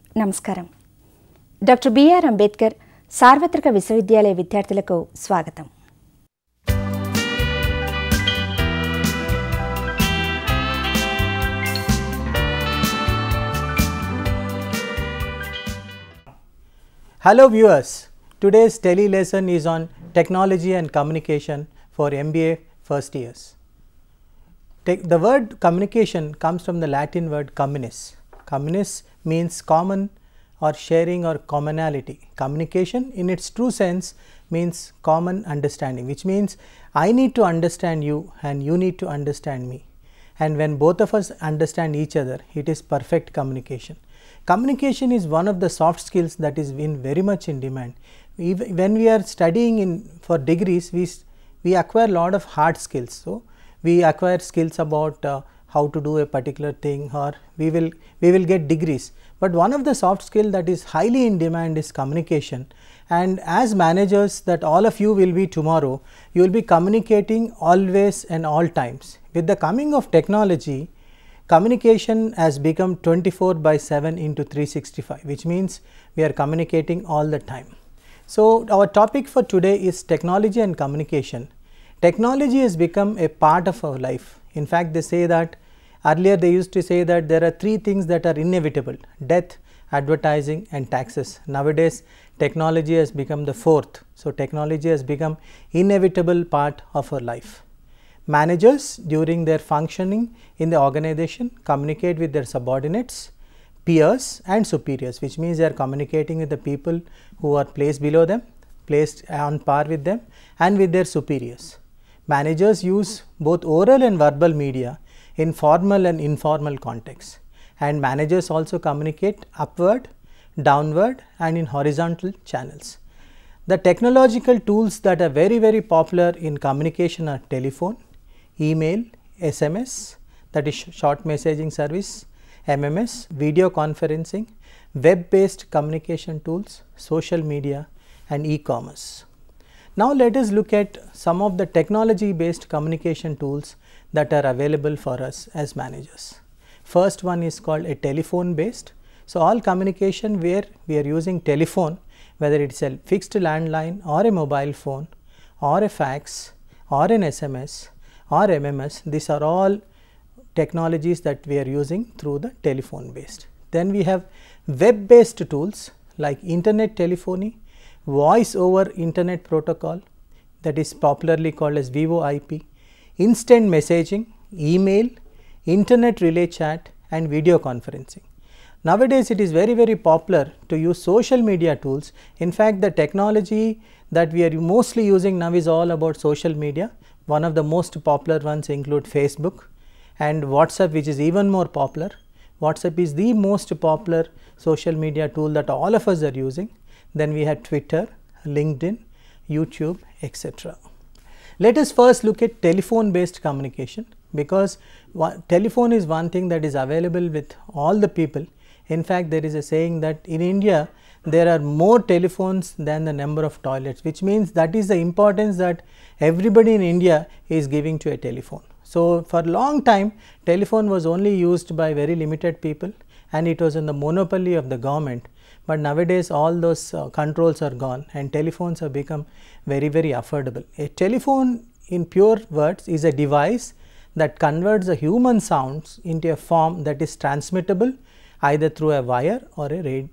నమస్కారం. Doctor B R Ambedkar సార్వత్రిక విశ్వవిద్యాలయ విద్యార్థులకు స్వాగతం. Hello viewers, today's tele lesson is on technology and communication for MBA first years. The word communication comes from the Latin word communis. Communis means common or sharing or commonality. Communication in its true sense means common understanding, which means I need to understand you and you need to understand me. And when both of us understand each other, it is perfect communication. Communication is one of the soft skills that is in very much in demand. When we are studying for degrees, we acquire a lot of hard skills. So we acquire skills about how to do a particular thing, or we will get degrees. But one of the soft skill that is highly in demand is communication. And as managers that all of you will be tomorrow, you will be communicating always and all times. With the coming of technology, communication has become 24/7 into 365, which means we are communicating all the time. So our topic for today is technology and communication. Technology has become a part of our life. In fact, they say that earlier they used to say that there are three things that are inevitable: death, advertising and taxes. Nowadays technology has become the fourth. So technology has become inevitable part of our life. Managers during their functioning in the organization communicate with their subordinates, peers and superiors, which means they are communicating with the people who are placed below them, placed on par with them and with their superiors. Managers use both oral and verbal media in formal and informal contexts, and managers also communicate upward, downward and in horizontal channels. The technological tools that are very popular in communication are telephone, email, SMS, that is short messaging service, MMS, video conferencing, web based communication tools, social media and e-commerce. Now let us look at some of the technology based communication tools that are available for us as managers. First one is called a telephone based. So all communication where we are using telephone, whether it is a fixed landline or a mobile phone or a fax or an SMS or MMS, these are all technologies that we are using through the telephone based. Then we have web based tools like internet telephony, voice over internet protocol, that is popularly called as VoIP, instant messaging, email, internet relay chat and video conferencing. Nowadays it is very popular to use social media tools. In fact, the technology that we are mostly using now is all about social media. One of the most popular ones include Facebook and WhatsApp, which is even more popular. WhatsApp is the most popular social media tool that all of us are using. Then we have Twitter, LinkedIn, YouTube, etc. Let us first look at telephone based communication, because telephone is one thing that is available with all the people. In fact, there is a saying that in India there are more telephones than the number of toilets, which means that is the importance that everybody in India is giving to a telephone. So for a long time telephone was only used by very limited people and it was in the monopoly of the government. But nowadays all those controls are gone and telephones have become very affordable. A telephone in pure words is a device that converts the human sounds into a form that is transmittable either through a wire or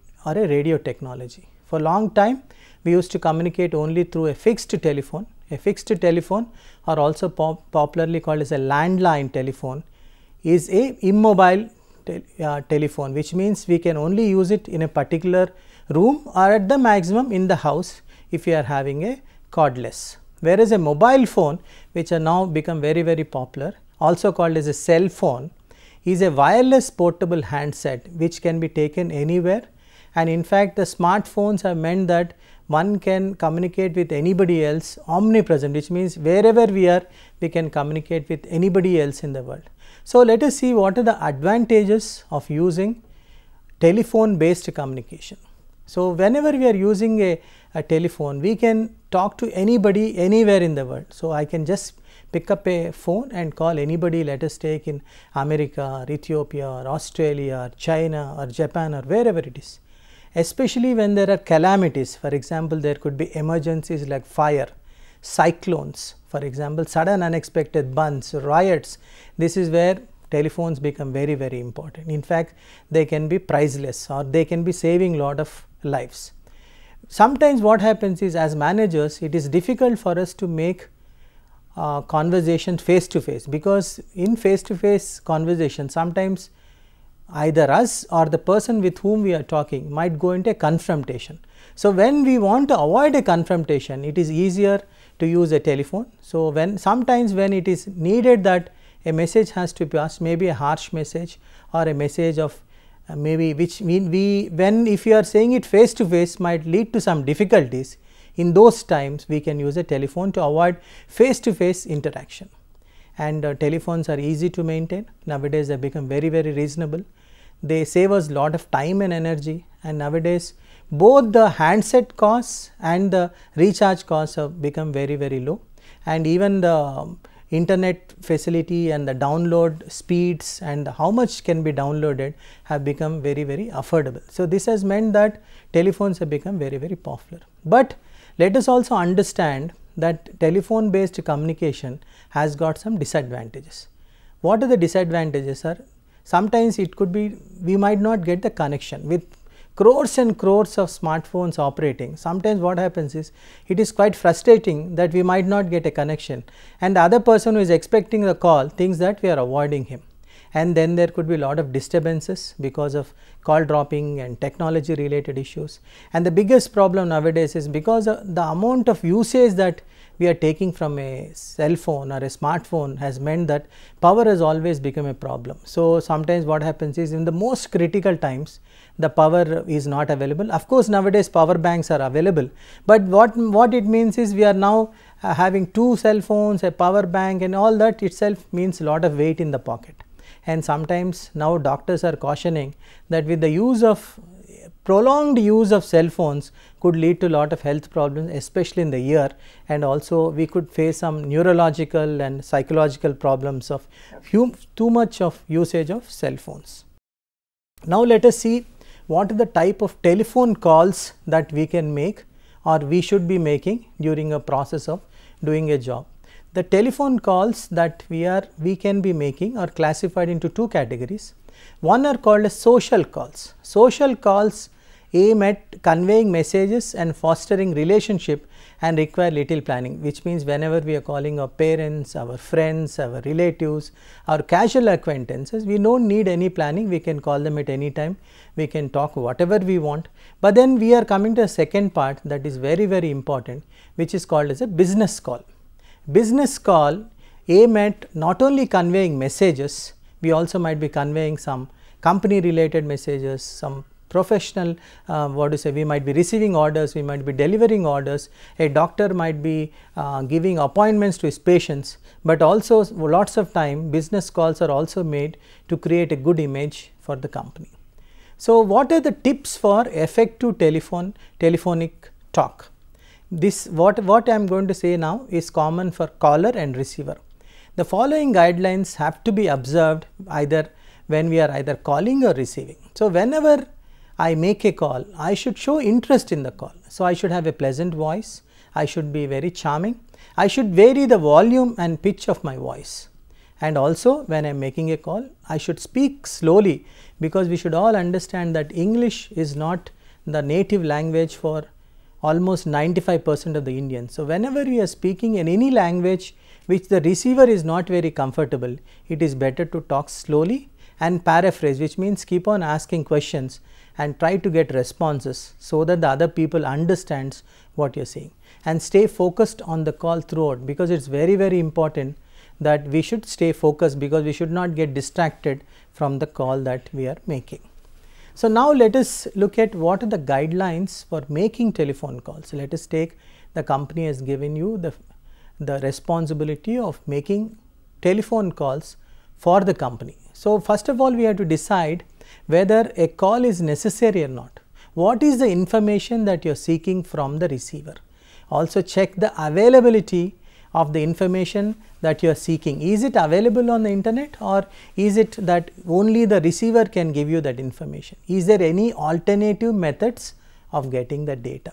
a radio technology. For a long time we used to communicate only through a fixed telephone. A fixed telephone, or also popularly called as a landline telephone, is a immobile telephone, which means we can only use it in a particular room or at the maximum in the house if we are having a cordless. Whereas a mobile phone, which are now become very popular, also called as a cell phone, is a wireless portable handset which can be taken anywhere. And in fact, the smartphones have meant that one can communicate with anybody else omnipresent, which means wherever we are we can communicate with anybody else in the world. So let us see what are the advantages of using telephone based communication. So whenever we are using a telephone, we can talk to anybody anywhere in the world. So I can just pick up a phone and call anybody, let us take in America or Ethiopia or Australia or China or Japan or wherever it is. Especially when there are calamities, for example, there could be emergencies like fire, cyclones, for example, sudden unexpected burns, riots. This is where telephones become very, very important. In fact, they can be priceless or they can be saving lot of lives. Sometimes what happens is, as managers, it is difficult for us to make conversation face to face, because in face to face conversation sometimes either us or the person with whom we are talking might go into a confrontation. So, when we want to avoid a confrontation, it is easier to use a telephone. So, sometimes when it is needed that a message has to be passed, maybe a harsh message or a message of maybe which if you are saying it face to face might lead to some difficulties. In those times we can use a telephone to avoid face to face interaction. And telephones are easy to maintain. Nowadays they become very, very reasonable. They save us lot of time and energy, and nowadays both the handset costs and the recharge costs have become very, very low, and even the internet facility and the download speeds and how much can be downloaded have become very, very affordable. So, this has meant that telephones have become very, very popular. But let us also understand that telephone based communication has got some disadvantages. What are the disadvantages? Sometimes it could be we might not get the connection with crores and crores of smartphones operating. Sometimes what happens is, it is quite frustrating that we might not get a connection, and the other person who is expecting the call thinks that we are avoiding him, and then there could be a lot of disturbances because of call dropping and technology related issues. And the biggest problem nowadays is because of the amount of usage that we are taking from a cell phone or a smartphone has meant that power has always become a problem. So, sometimes what happens is, in the most critical times the power is not available. Of course, nowadays power banks are available, but what it means is we are now having two cell phones, a power bank, and all that itself means a lot of weight in the pocket. And sometimes now doctors are cautioning that with the use of prolonged use of cell phones could lead to a lot of health problems, especially in the ear, and also we could face some neurological and psychological problems of too much of usage of cell phones. Now, let us see what are the type of telephone calls that we can make or we should be making during a process of doing a job. The telephone calls that we can be making are classified into two categories. One are called as social calls. Social calls aim at conveying messages and fostering relationship and require little planning, which means whenever we are calling our parents, our friends, our relatives, our casual acquaintances, we don't need any planning. We can call them at any time, we can talk whatever we want. But then we are coming to a second part that is very, very important, which is called as a business call. Business call aim at not only conveying messages, we also might be conveying some company related messages, some professional we might be receiving orders, we might be delivering orders, a doctor might be giving appointments to his patients, but also lots of time business calls are also made to create a good image for the company. So, what are the tips for effective telephonic talk? This what I am going to say now is common for caller and receiver. The following guidelines have to be observed either when we are either calling or receiving. So, whenever I make a call, I should show interest in the call. So, I should have a pleasant voice, I should be very charming, I should vary the volume and pitch of my voice, and also when I am making a call, I should speak slowly, because we should all understand that English is not the native language for almost 95% of the Indians. So, whenever we are speaking in any language which the receiver is not very comfortable, it is better to talk slowly and paraphrase, which means keep on asking questions and try to get responses so that the other people understands what you are saying, and stay focused on the call throughout, because it is very, very important that we should stay focused, because we should not get distracted from the call that we are making. So, now let us look at what are the guidelines for making telephone calls. Let us take the company has given you the responsibility of making telephone calls for the company. So, first of all we have to decide whether a call is necessary or not. What is the information that you are seeking from the receiver? Also check the availability of the information that you are seeking. Is it available on the internet, or is it that only the receiver can give you that information? Is there any alternative methods of getting the data?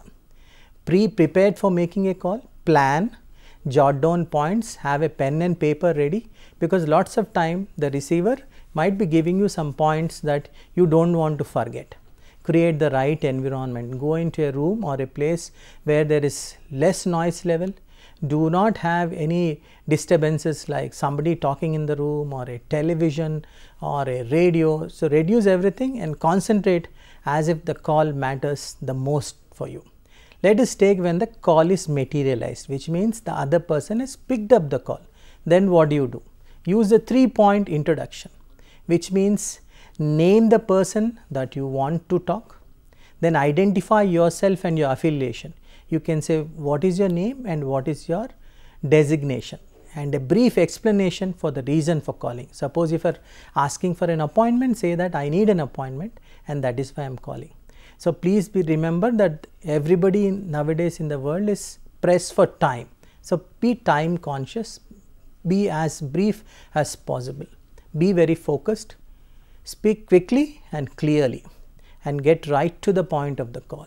Prepared for making a call, plan, jot down points, have a pen and paper ready, because lots of time the receiver might be giving you some points that you do not want to forget. Create the right environment, go into a room or a place where there is less noise level. Do not have any disturbances like somebody talking in the room or a television or a radio. So, reduce everything and concentrate as if the call matters the most for you. Let us take when the call is materialized, which means the other person has picked up the call. Then what do? Use a 3-point introduction, which means name the person that you want to talk, then identify yourself and your affiliation. You can say what is your name and what is your designation, and a brief explanation for the reason for calling. Suppose if you are asking for an appointment, say that I need an appointment and that is why I am calling. So, please remember that everybody nowadays in the world is pressed for time. So, be time conscious, be as brief as possible, be very focused, speak quickly and clearly, and get right to the point of the call.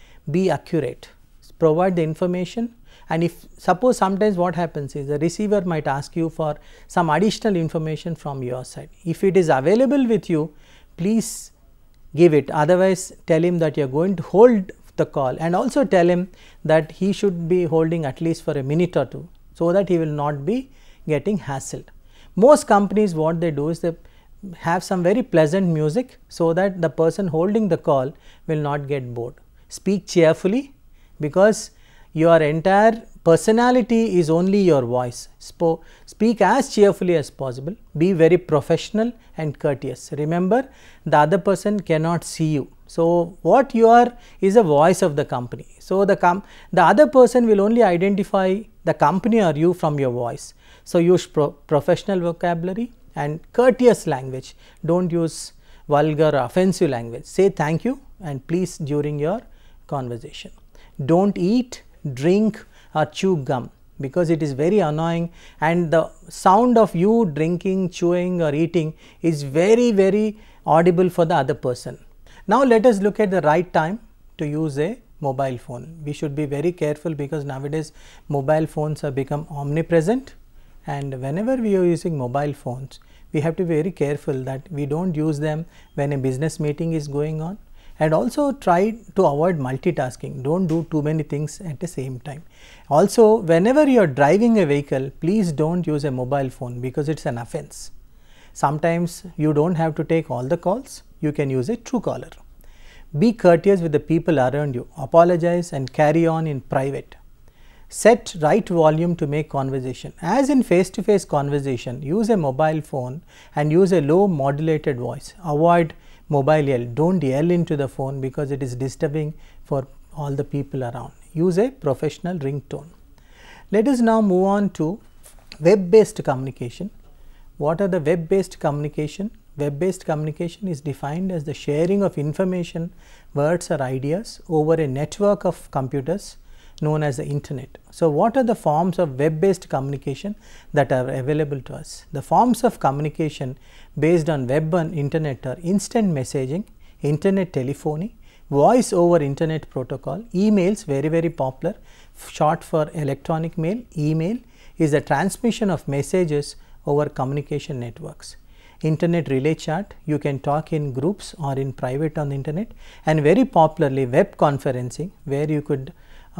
Be accurate, provide the information, and if suppose sometimes what happens is the receiver might ask you for some additional information from your side. If it is available with you, please give it, otherwise tell him that you are going to hold the call, and also tell him that he should be holding at least for a minute or two, so that he will not be getting hassled. Most companies what they do is they have some very pleasant music, so that the person holding the call will not get bored. Speak cheerfully, because your entire personality is only your voice. Speak as cheerfully as possible, be very professional and courteous. Remember, the other person cannot see you. So, what you are is a voice of the company. So, the other person will only identify the company or you from your voice. So, use professional vocabulary and courteous language. Do not use vulgar or offensive language. Say thank you and please during your conversation. Do not eat, drink or chew gum, because it is very annoying, and the sound of you drinking, chewing or eating is very audible for the other person. Now, let us look at the right time to use a mobile phone. We should be very careful, because nowadays mobile phones have become omnipresent, and whenever we are using mobile phones, we have to be very careful that we do not use them when a business meeting is going on, and also try to avoid multitasking. Do not do too many things at the same time. Also, whenever you are driving a vehicle, please do not use a mobile phone, because it is an offense. Sometimes you do not have to take all the calls, you can use a Truecaller. Be courteous with the people around you, apologize and carry on in private. Set right volume to make conversation. As in face-to-face conversation, use a mobile phone and use a low modulated voice. Avoid mobile yell. Do not yell into the phone, because it is disturbing for all the people around. Use a professional ringtone. Let us now move on to web-based communication. What are the web-based communication? Web-based communication is defined as the sharing of information, words or ideas over a network of computers known as the internet. So, what are the forms of web-based communication that are available to us? The forms of communication based on web and internet are instant messaging, internet telephony, voice over internet protocol, emails very popular, short for electronic mail. Email is the transmission of messages over communication networks. Internet relay chat, you can talk in groups or in private on the internet, and very popularly web conferencing, where you could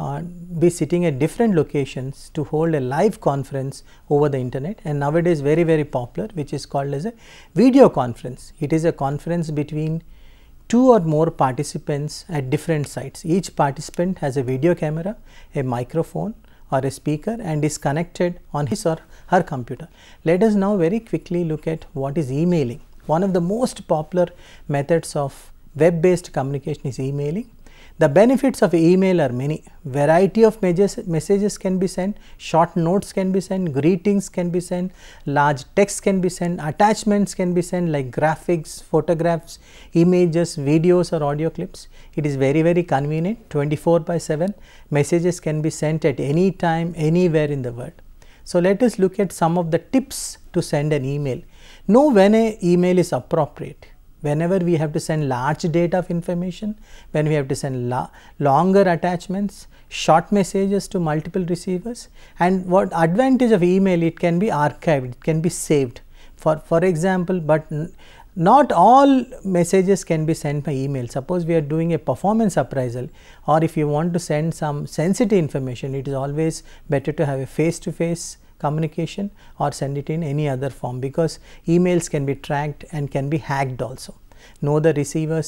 be sitting at different locations to hold a live conference over the internet, and nowadays very popular, which is called as a video conference. It is a conference between 2 or more participants at different sites. Each participant has a video camera, a microphone or a speaker, and is connected on his or her computer. Let us now very quickly look at what is emailing. One of the most popular methods of web-based communication is emailing. The benefits of email are many. Variety of messages can be sent, short notes can be sent, greetings can be sent, large text can be sent, attachments can be sent like graphics, photographs, images, videos or audio clips. It is very convenient. 24/7 messages can be sent at any time, anywhere in the world. So, let us look at some of the tips to send an email. Know when an email is appropriate. Whenever we have to send large data of information, when we have to send longer attachments, short messages to multiple receivers, and what advantage of email, it can be archived, it can be saved. For example, but not all messages can be sent by email. Suppose we are doing a performance appraisal, or if you want to send some sensitive information, it is always better to have a face-to-face communication or send it in any other form, because emails can be tracked and can be hacked also. Know the receiver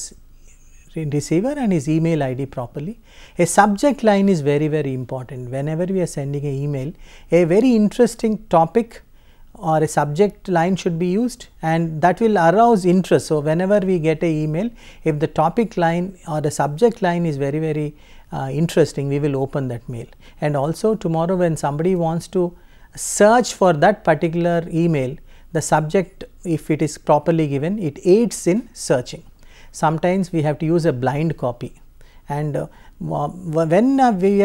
and his email ID properly. A subject line is very, very important. Whenever we are sending an email, a very interesting topic or a subject line should be used, and that will arouse interest. So, whenever we get an email, if the topic line or the subject line is very, very interesting, we will open that mail. And also tomorrow, when somebody wants to search for that particular email, the subject, if it is properly given, it aids in searching. Sometimes we have to use a blind copy, and when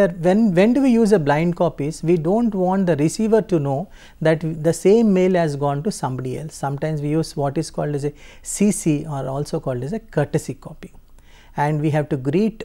do we use a blind copies, we don't want the receiver to know that the same mail has gone to somebody else. Sometimes we use what is called as a CC, or also called as a courtesy copy, and we have to greet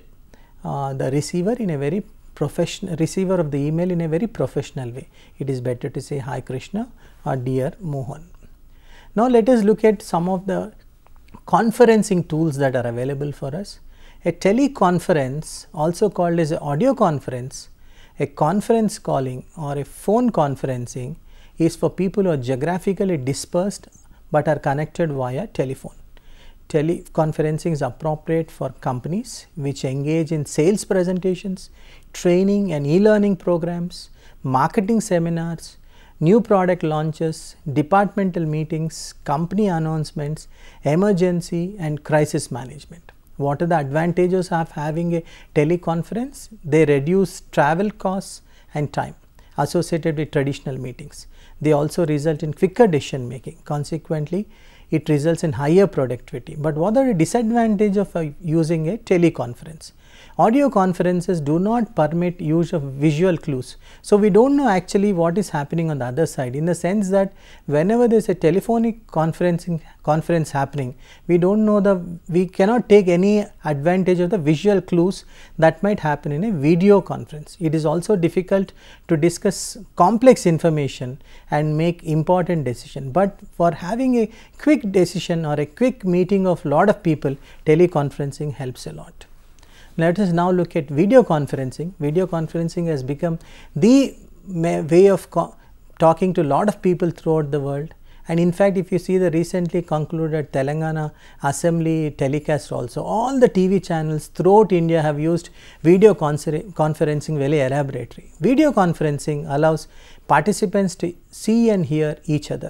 the receiver in a very receiver of the email in a very professional way. It is better to say, "Hi Krishna" or "Dear Mohan." Now, let us look at some of the conferencing tools that are available for us. A teleconference, also called as an audio conference, a conference calling or a phone conferencing, is for people who are geographically dispersed but are connected via telephone. Teleconferencing is appropriate for companies which engage in sales presentations, training and e-learning programs, marketing seminars, new product launches, departmental meetings, company announcements, emergency and crisis management. What are the advantages of having a teleconference? They reduce travel costs and time associated with traditional meetings. They also result in quicker decision making. Consequently, it results in higher productivity. But what are the disadvantages of using a teleconference? Audio conferences do not permit use of visual clues. So, we do not know actually what is happening on the other side, in the sense that whenever there is a telephonic conference happening, we do not know we cannot take any advantage of the visual clues that might happen in a video conference. It is also difficult to discuss complex information and make important decision. But for having a quick decision or a quick meeting of lot of people, teleconferencing helps a lot. Let us now look at video conferencing. Video conferencing has become the way of talking to a lot of people throughout the world. And in fact, if you see the recently concluded Telangana Assembly telecast also, all the TV channels throughout India have used video conferencing very elaborately. Video conferencing allows participants to see and hear each other.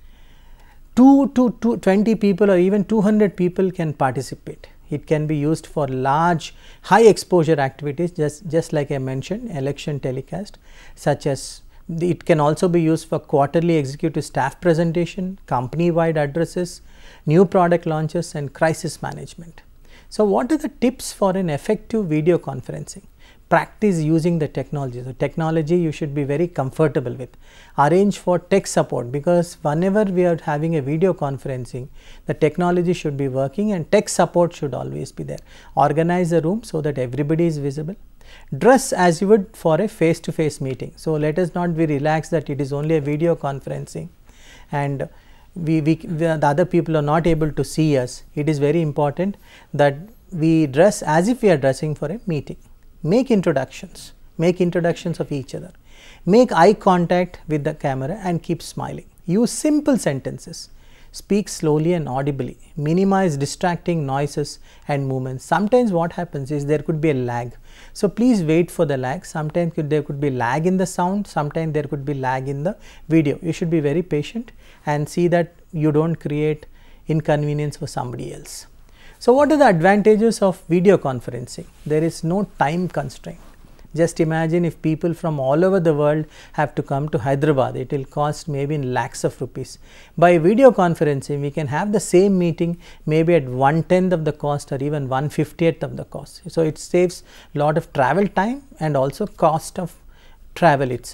20 people or even 200 people can participate. It can be used for large high exposure activities, just like I mentioned, election telecast, such as it can also be used for quarterly executive staff presentation, company wide addresses, new product launches and crisis management. So, what are the tips for an effective video conferencing? Practice using the technology. So, technology you should be very comfortable with. Arrange for tech support, because whenever we are having a video conferencing, the technology should be working and tech support should always be there. Organize the room so that everybody is visible. Dress as you would for a face-to-face meeting. So, let us not be relaxed that it is only a video conferencing and the other people are not able to see us. It is very important that we dress as if we are dressing for a meeting. Make introductions of each other. Make eye contact with the camera and keep smiling. Use simple sentences. Speak slowly and audibly. Minimize distracting noises and movements. Sometimes what happens is there could be a lag. So, please wait for the lag. Sometimes there could be lag in the sound, sometimes there could be lag in the video. You should be very patient and see that you do not create inconvenience for somebody else. So, what are the advantages of video conferencing? There is no time constraint. Just imagine if people from all over the world have to come to Hyderabad, it will cost maybe in lakhs of rupees. By video conferencing, we can have the same meeting maybe at 1/10 of the cost or even 1/50th of the cost. So, it saves lot of travel time and also cost of travel itself.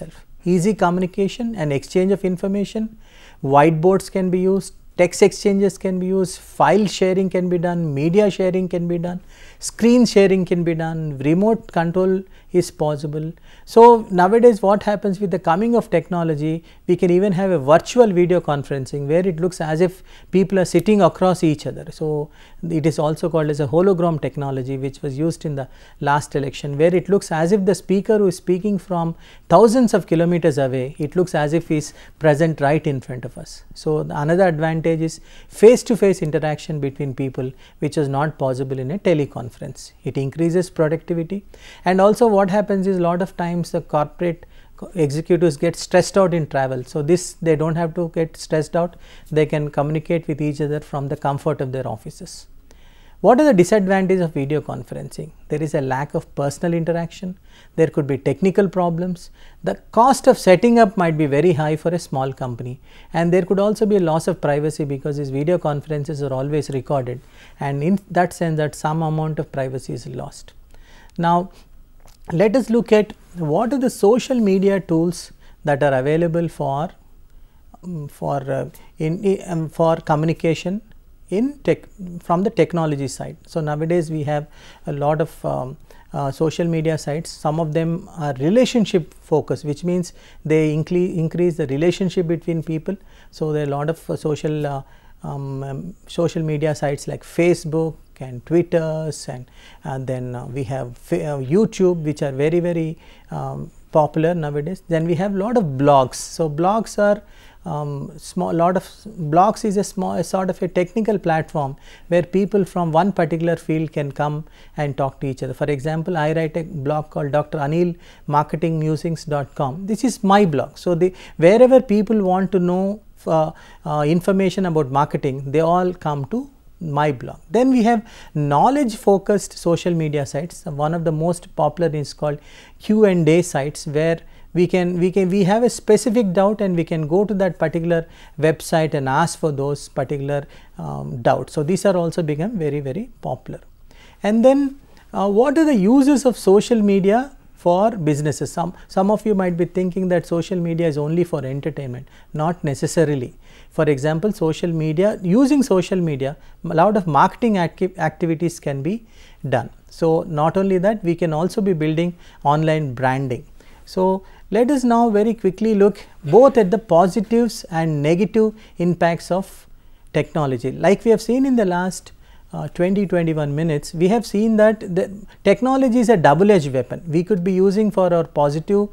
easy communication and exchange of information. Whiteboards can be used, text exchanges can be used, file sharing can be done, media sharing can be done, screen sharing can be done, remote control is possible. So nowadays what happens with the coming of technology, we can even have a virtual video conferencing where it looks as if people are sitting across each other. So it is also called as a hologram technology, which was used in the last election, where it looks as if the speaker who is speaking from thousands of kilometers away, it looks as if he is present right in front of us. So another advantage is face-to-face interaction between people, which is not possible in a teleconference. It increases productivity, and also what happens is a lot of times the corporate executives get stressed out in travel. So this, they don't have to get stressed out, they can communicate with each other from the comfort of their offices. What are the disadvantages of video conferencing? There is a lack of personal interaction, there could be technical problems, the cost of setting up might be very high for a small company, and there could also be a loss of privacy because these video conferences are always recorded, and in that sense that some amount of privacy is lost. Now let us look at what are the social media tools that are available for communication in from the technology side. So nowadays we have a lot of social media sites. Some of them are relationship focused, which means they increase the relationship between people. So there are a lot of social media sites like Facebook and Twitters, and then we have YouTube, which are very popular nowadays. Then we have a lot of blogs. So blogs are blogs is a sort of a technical platform where people from one particular field can come and talk to each other. For example, I write a blog called Dr. Anil marketingmusings.com. This is my blog. So wherever people want to know information about marketing, they all come to my blog. Then we have knowledge focused social media sites. One of the most popular is called Q&A sites, where we have a specific doubt and we can go to that particular website and ask for those particular doubts. So these are also become very popular. And then what are the uses of social media for businesses? Some of you might be thinking that social media is only for entertainment. Not necessarily. For example, using social media, a lot of marketing activities can be done. So not only that, we can also be building online branding. So let us now very quickly look both at the positives and negative impacts of technology. Like we have seen in the last 20-21 minutes, we have seen that the technology is a double-edged weapon. We could be using for our positive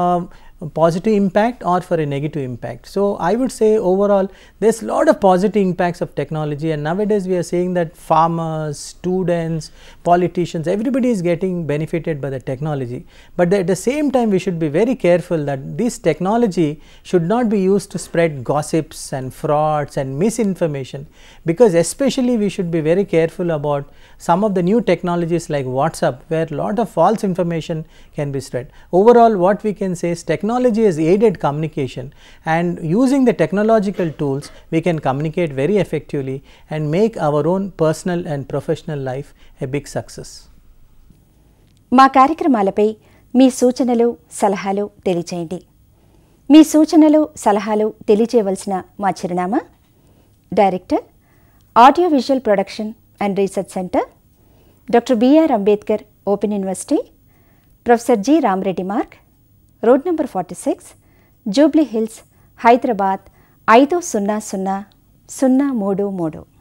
impact or for a negative impact. So I would say overall there's a lot of positive impacts of technology, and nowadays we are seeing that farmers, students, politicians, everybody is getting benefited by the technology. But at the same time, we should be very careful that this technology should not be used to spread gossips and frauds and misinformation, because especially we should be very careful about some of the new technologies like WhatsApp, where a lot of false information can be spread. Overall, what we can say is technology has aided communication, and using the technological tools we can communicate very effectively and make our own personal and professional life a big success. మా కార్యక్రమాలపై మీ సూచనలు సలహాలు తెలియచేయండి. మీ సూచనలు సలహాలు తెలియచేయవలసిన మా చిరునామా: director, audio visual production and research centre, doctor B R Ambedkar open university, professor G Ramareddy Marg, road number 46, Jubilee Hills, Hyderabad 500033.